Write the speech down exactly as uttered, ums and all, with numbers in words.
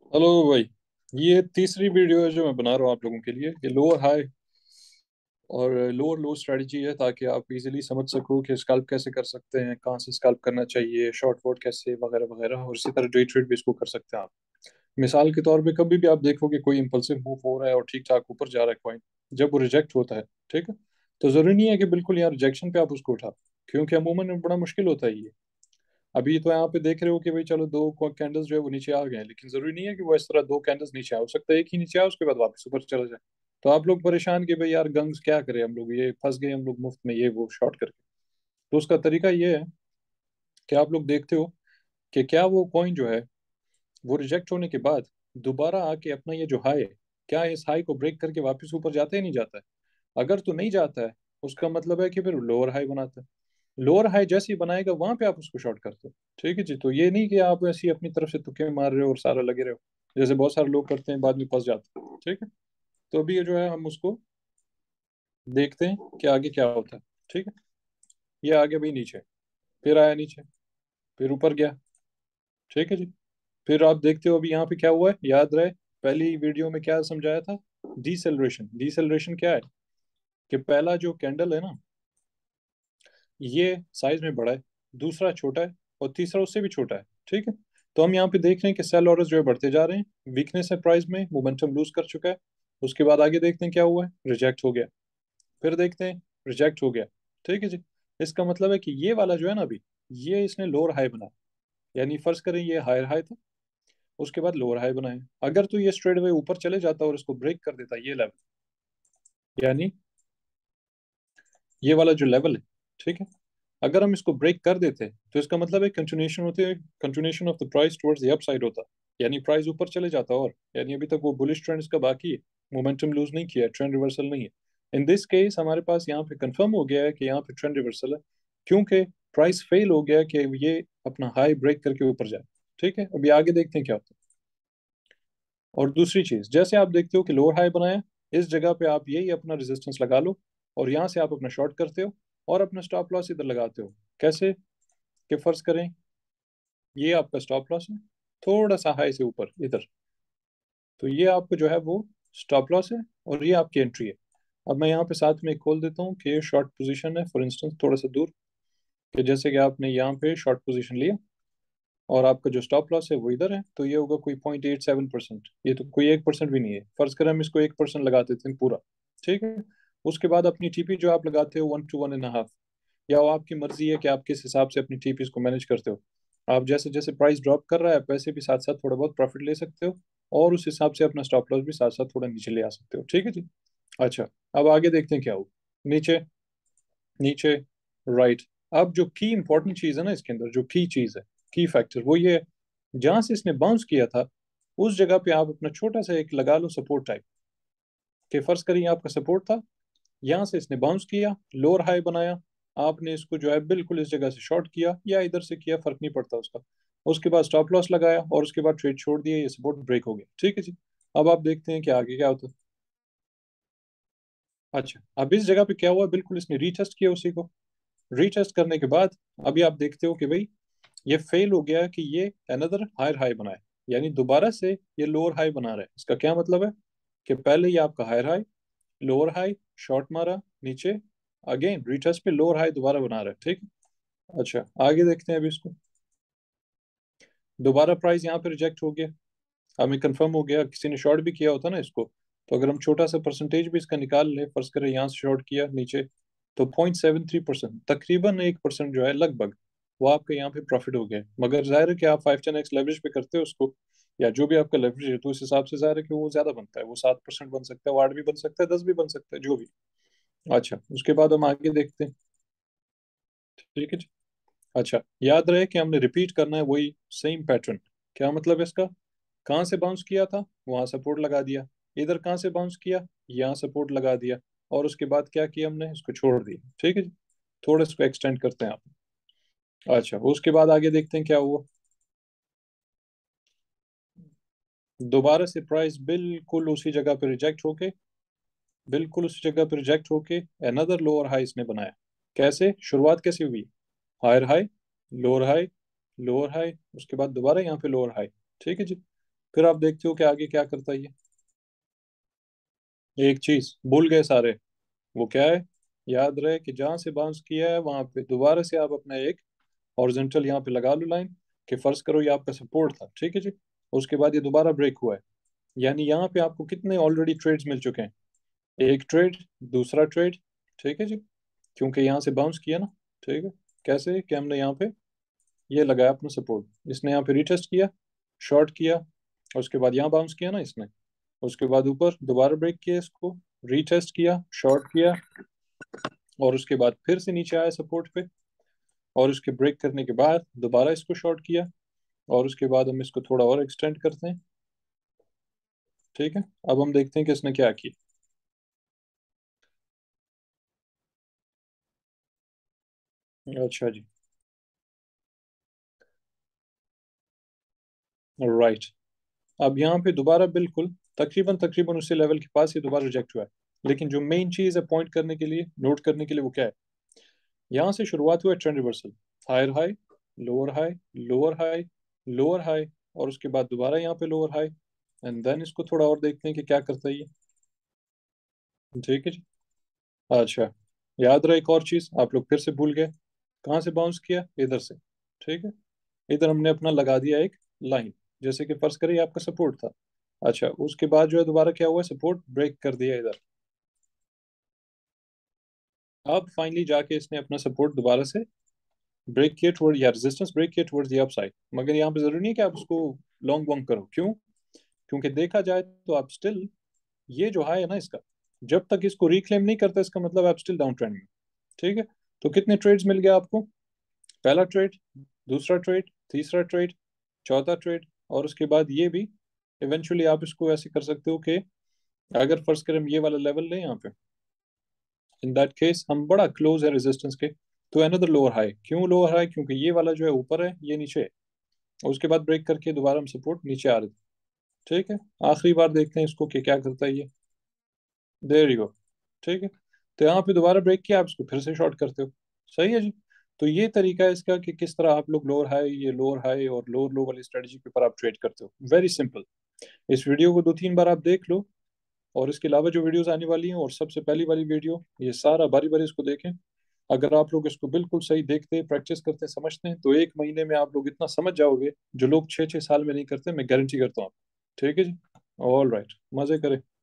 Hello भाई। ये तीसरी वीडियो है जो मैं बना रहा हूँ आप लोगों के लिए। ये लोअर हाई और लोअर लो स्ट्रेटजी है ताकि आप इजीली समझ सको कि स्कैल्प कैसे कर सकते हैं, कहाँ से स्कैल्प करना चाहिए, शॉर्ट वोट कैसे, वगैरह वगैरह। और इसी तरह डे ट्रेड भी इसको कर सकते हैं आप। मिसाल के तौर पे कभी भी आप देखो कि कोई इंपल्सिव मूव हो रहा है और ठीक ठाक ऊपर जा रहा है कॉइन, जब वो रिजेक्ट होता है, ठीक है, तो जरूरी नहीं है कि बिल्कुल यहाँ रिजेक्शन पे आप उसको उठाओ, क्योंकि अमूमन बड़ा मुश्किल होता है ये। अभी तो यहाँ पे देख रहे हो कि भाई चलो दो कैंडल्स जो है वो नीचे आ गए हैं, लेकिन जरूरी नहीं है कि वो इस तरह दो कैंडल्स नीचे आ, हो सकता है एक ही नीचे आए उसके बाद वापस ऊपर चला जाए। तो आप लोग परेशान कि भाई यार गंग्स क्या करें, हम लोग ये फंस गए, हम लोग मुफ्त में ये वो शॉर्ट करके। तो उसका तरीका ये है कि आप लोग देखते हो कि क्या वो कॉइन जो है वो रिजेक्ट होने के बाद दोबारा आके अपना ये जो हाई है, क्या इस हाई को ब्रेक करके वापस ऊपर जाता है नहीं जाता है। अगर तो नहीं जाता है, उसका मतलब है कि फिर लोअर हाई बनाता है। लोअर हाई जैसे ही बनाएगा वहां पे आप उसको शॉर्ट करते हो। ठीक है जी। तो ये नहीं कि आप ऐसी अपनी तरफ से तुक्के मार रहे हो और सारा लगे रहे हो, जैसे बहुत सारे लोग करते हैं, बाद में फंस जाते हैं। ठीक है। तो अभी ये जो है हम उसको देखते हैं कि आगे क्या होता है। ठीक है। ये आगे भी नीचे, फिर आया नीचे, फिर ऊपर गया। ठीक है जी। फिर आप देखते हो अभी यहाँ पे क्या हुआ है, याद रहे पहली वीडियो में क्या समझाया था। डीसेलरेशन। डीसेलरेशन क्या है कि पहला जो कैंडल है ना, ये साइज में बड़ा है, दूसरा छोटा है, और तीसरा उससे भी छोटा है। ठीक है। तो हम यहाँ पे देख रहे हैं कि सेल ऑर्डर्स जो है बढ़ते जा रहे हैं, वीकनेस है प्राइस में, मोमेंटम लूज कर चुका है। उसके बाद आगे देखते हैं क्या हुआ है, रिजेक्ट हो गया। फिर देखते हैं, रिजेक्ट हो गया। ठीक है जी। इसका मतलब है कि ये वाला जो है ना अभी, ये इसने लोअर हाई बनाया। यानी फर्ज करें ये हायर हाई था, उसके बाद लोअर हाई बनाया। अगर तो ये स्ट्रेट वे ऊपर चले जाता और इसको ब्रेक कर देता ये लेवल, यानी ये वाला जो लेवल है, ठीक है, अगर हम इसको ब्रेक कर देते तो इसका मतलब है कंटिन्यूएशन होती है, continuation of the price towards the upside होता। यानी प्राइस ऊपर चले जाता, और यानी अभी तक वो बुलिश ट्रेंड इसका बाकी है, मोमेंटम लूज नहीं किया, ट्रेंड रिवर्सल नहीं है। इन दिस केस हमारे पास यहाँ पे कंफर्म हो गया है कि यहाँ पे ट्रेंड रिवर्सल है, क्योंकि प्राइस फेल हो गया कि ये अपना हाई ब्रेक करके ऊपर जाए। ठीक है। अभी आगे देखते हैं क्या होता है। और दूसरी चीज, जैसे आप देखते हो कि लोअर हाई बनाया, इस जगह पे आप यही अपना रेजिस्टेंस लगा लो, और यहाँ से आप अपना शॉर्ट करते हो और अपना स्टॉप लॉस इधर लगाते हो। कैसे कि फर्ज करें ये आपका स्टॉप लॉस है, थोड़ा सा हाई से ऊपर इधर, तो ये आपको जो है वो स्टॉप लॉस है, और ये आपकी एंट्री है। अब मैं यहाँ पे साथ में एक खोल देता हूँ कि ये शॉर्ट पोजीशन है, फॉर इंस्टेंस थोड़ा सा दूर, कि जैसे कि आपने यहाँ पे शॉर्ट पोजीशन लिया और आपका जो स्टॉप लॉस है वो इधर है, तो ये होगा कोई पॉइंट एट सेवन परसेंट। ये तो कोई एक परसेंट भी नहीं है। फर्ज करें हम इसको एक परसेंट लगा देते हैं पूरा। ठीक है। उसके बाद अपनी टीपी जो आप लगाते हो one two one and half, या वो आपकी मर्जी है कि आप किस हिसाब से अपनी टीपीज को मैनेज करते हो। आप जैसे जैसे प्राइस ड्रॉप कर रहा है वैसे भी साथ साथ थोड़ा बहुत प्रॉफिट ले सकते हो, और उस हिसाब से अपना स्टॉप लॉस भी साथ साथ थोड़ा नीचे ले आ सकते हो। ठीक है जी। अच्छा, अब आगे देखते हैं क्या हो। नीचे, नीचे, राइट। अब जो की इंपॉर्टेंट चीज है ना इसके अंदर, जो की चीज है, की फैक्टर, वो ये है, जहां से इसने बाउंस किया था उस जगह पे आप अपना छोटा सा एक लगा लो सपोर्ट टाइप। कि फर्ज करिए आपका सपोर्ट था, यहाँ से इसने बाउंस किया, लोअर हाई बनाया, आपने इसको जो है बिल्कुल इस जगह से शॉर्ट किया या इधर से किया, फर्क नहीं पड़ता उसका। उसके बाद स्टॉप लॉस लगाया और उसके बाद ट्रेड छोड़ दिया, ये सपोर्ट ब्रेक हो गया। ठीक है जी। अब आप देखते हैं कि आगे क्या होता है। अच्छा, अब इस जगह पे क्या हुआ, बिल्कुल इसने रीटेस्ट किया उसी को। रीटेस्ट करने के बाद अभी आप देखते हो कि भाई ये फेल हो गया कि ये अनदर हायर हाई बनाए, यानी दोबारा से ये लोअर हाई बना रहा है। इसका क्या मतलब है कि पहले ये आपका higher high, lower high, short मारा नीचे, अगेन रिट्रेस पे लोअर हाई दोबारा बना रहा है। ठीक है। अच्छा, आगे देखते हैं अभी इसको। दोबारा प्राइस यहाँ पे रिजेक्ट हो गया, हमें कंफर्म हो गया किसी ने शॉर्ट भी किया होता ना इसको। तो अगर हम छोटा सा परसेंटेज भी इसका निकाल लें, फर्ज करें यहाँ से शॉर्ट किया नीचे, तो पॉइंट सेवन थ्री परसेंट, तकरीबन एक परसेंट जो है लगभग, वो आपका यहाँ पे प्रॉफिट हो गया है। मगर जाहिर है कि आप फाइव टेन एक्स लेवरेज पे करते हो उसको, या जो भी आपका लेवरेज है, तो उस हिसाब से जाहिर है कि वो ज्यादा बनता है, वो सात परसेंट बन सकता है, वो आठ भी बन सकता है, दस भी बन सकता है, जो भी। अच्छा, उसके बाद हम आगे देखते हैं। ठीक है जी। अच्छा, याद रहे कि हमने रिपीट करना है वही सेम पैटर्न। क्या मतलब है इसका, कहाँ से बाउंस किया था वहां सपोर्ट लगा दिया, इधर कहाँ से बाउंस किया यहाँ सपोर्ट लगा दिया, और उसके बाद क्या किया हमने, इसको छोड़ दिया। ठीक है जी। थोड़ा इसको एक्सटेंड करते हैं आप। अच्छा, उसके बाद आगे देखते हैं क्या हुआ। दोबारा से प्राइस बिल्कुल उसी जगह पे रिजेक्ट होके, बिल्कुल उसी जगह पे रिजेक्ट होके अनदर लोअर हाई इसने बनाया। कैसे, शुरुआत कैसे हुई, higher high, lower high, lower high, उसके बाद दोबारा यहाँ पे लोअर हाई। ठीक है जी। फिर आप देखते हो कि आगे क्या करता है ये। एक चीज भूल गए सारे, वो क्या है? याद रहे कि जहां से बाउंस किया है वहां पे दोबारा से आप अपना एक हॉरिजॉन्टल यहाँ पे लगा लो लाइन, कि फर्ज करो ये आपका सपोर्ट था, ठीक है जी। उसके बाद ये दोबारा ब्रेक हुआ है, यानी यहाँ पे आपको कितने ऑलरेडी ट्रेड्स मिल चुके हैं? एक ट्रेड, दूसरा ट्रेड, ठीक है जी, क्योंकि यहाँ से बाउंस किया ना, ठीक है। कैसे कि हमने यहाँ पे ये लगाया अपना सपोर्ट, इसने यहाँ पे रिटेस्ट किया, शॉर्ट किया, उसके बाद यहाँ बाउंस किया ना इसने, उसके बाद ऊपर दोबारा ब्रेक किया इसको, रीटेस्ट किया, शॉर्ट किया, और उसके बाद फिर से नीचे आया सपोर्ट पे, और उसके ब्रेक करने के बाद दोबारा इसको शॉर्ट किया, और उसके बाद हम इसको थोड़ा और एक्सटेंड करते हैं, ठीक है। अब हम देखते हैं कि इसने क्या किया। अच्छा जी, राइट। अब यहाँ पे दोबारा बिल्कुल तकरीबन तकरीबन उसी लेवल के पास ये दोबारा रिजेक्ट हुआ है, लेकिन जो मेन चीज है पॉइंट करने के लिए, नोट करने के लिए, वो क्या है? यहाँ से शुरुआत हुआ है trend reversal, higher high, lower high, lower high, lower high, और उसके बाद दोबारा यहाँ पे लोअर हाई, एंड देन इसको थोड़ा और देखते हैं कि क्या करता है ये, ठीक है जी। अच्छा, याद रहा एक और चीज आप लोग फिर से भूल गए, कहाँ से बाउंस किया? इधर से, ठीक है। इधर हमने अपना लगा दिया एक लाइन, जैसे कि फर्ज करिए आपका सपोर्ट था। अच्छा, उसके बाद जो है दोबारा क्या हुआ, सपोर्ट ब्रेक कर दिया इधर। अब फाइनली जाके इसने अपना सपोर्ट दोबारा से ब्रेक किया टुवर्ड, या रेजिस्टेंस ब्रेक किया टुवर्ड्स द अपसाइड। मगर यहाँ पे जरूरी नहीं है कि आप उसको लॉन्ग वॉन्ग करो, क्यों? क्योंकि देखा जाए तो आप स्टिल, ये जो हाई है ना इसका, जब तक इसको रिक्लेम नहीं करता इसका मतलब आप स्टिल डाउन ट्रेंड में, ठीक है। तो कितने ट्रेड्स मिल गया आपको? पहला ट्रेड, दूसरा ट्रेड, तीसरा ट्रेड, चौथा ट्रेड, और उसके बाद ये भी। इवेंचुअली आप इसको ऐसे कर सकते हो कि अगर फर्ज करें हम ये वाला लेवल लें यहाँ पे, इन दैट केस हम बड़ा क्लोज है रेजिस्टेंस के, तो अनदर लोअर हाई। क्यों लोअर हाई? क्योंकि ये वाला जो है ऊपर है, ये नीचे है, और उसके बाद ब्रेक करके दोबारा हम सपोर्ट नीचे आ रहे थे, ठीक है। आखिरी बार देखते हैं इसको कि क्या करता है ये। देयर यू गो, ठीक है। तो यहाँ पे दोबारा ब्रेक किया, आप इसको फिर से शॉर्ट करते हो, सही है जी। तो ये तरीका है इसका कि किस तरह आप लोग लोअर हाई, ये लोअर हाई और लोअर लो वाली स्ट्रेटजी के ऊपर आप ट्रेड करते हो, वेरी सिंपल। इस वीडियो को दो तीन बार आप देख लो, और इसके अलावा जो वीडियोस आने वाली हैं, और सबसे पहली वाली वीडियो, ये सारा बारी बारी इसको देखें। अगर आप लोग इसको बिल्कुल सही देखते, प्रैक्टिस करते, समझते हैं, तो एक महीने में आप लोग इतना समझ जाओगे जो लोग छः छः साल में नहीं करते, मैं गारंटी करता हूँ। ठीक है जी, ऑल राइट, मजे करें।